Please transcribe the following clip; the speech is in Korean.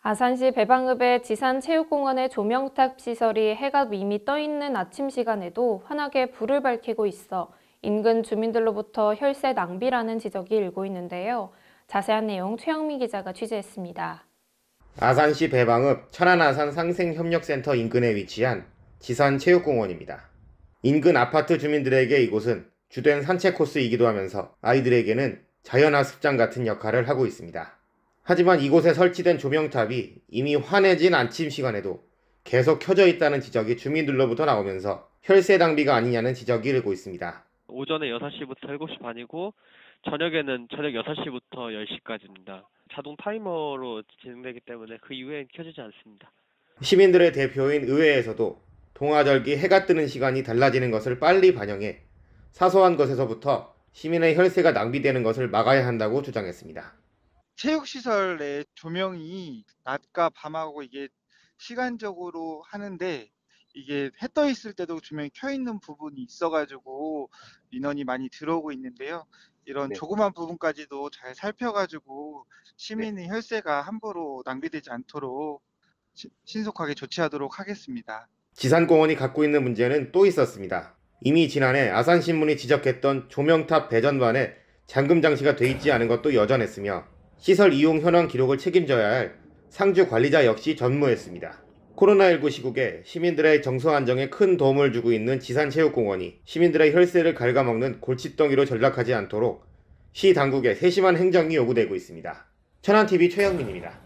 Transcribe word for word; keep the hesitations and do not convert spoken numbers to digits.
아산시 배방읍의 지산체육공원의 조명탑 시설이 해가 이미 떠있는 아침 시간에도 환하게 불을 밝히고 있어 인근 주민들로부터 혈세 낭비라는 지적이 일고 있는데요. 자세한 내용 최영미 기자가 취재했습니다. 아산시 배방읍 천안아산 상생협력센터 인근에 위치한 지산체육공원입니다. 인근 아파트 주민들에게 이곳은 주된 산책 코스이기도 하면서 아이들에게는 자연학습장 같은 역할을 하고 있습니다. 하지만 이곳에 설치된 조명탑이 이미 환해진 아침 시간에도 계속 켜져 있다는 지적이 주민들로부터 나오면서 혈세 낭비가 아니냐는 지적이 일고 있습니다. 오전에 여섯 시부터 일곱 시 반이고 저녁에는 저녁 여섯 시부터 열 시까지입니다. 자동 타이머로 진행되기 때문에 그 이후엔 켜지지 않습니다. 시민들의 대표인 의회에서도 동화절기 해가 뜨는 시간이 달라지는 것을 빨리 반영해 사소한 것에서부터 시민의 혈세가 낭비되는 것을 막아야 한다고 주장했습니다. 체육시설 내 조명이 낮과 밤하고 이게 시간적으로 하는데 이게 해 떠 있을 때도 조명이 켜 있는 부분이 있어가지고 민원이 많이 들어오고 있는데요. 이런 네. 조그만 부분까지도 잘 살펴가지고 네. 시민의 혈세가 함부로 낭비되지 않도록 시- 신속하게 조치하도록 하겠습니다. 지산공원이 갖고 있는 문제는 또 있었습니다. 이미 지난해 아산신문이 지적했던 조명탑 배전반에 잠금 장치가 돼 있지 않은 것도 여전했으며 시설 이용 현황 기록을 책임져야 할 상주 관리자 역시 전무했습니다. 코로나십구 시국에 시민들의 정서 안정에 큰 도움을 주고 있는 지산체육공원이 시민들의 혈세를 갉아먹는 골칫덩이로 전락하지 않도록 시 당국의 세심한 행정이 요구되고 있습니다. 천안티비 최영민입니다.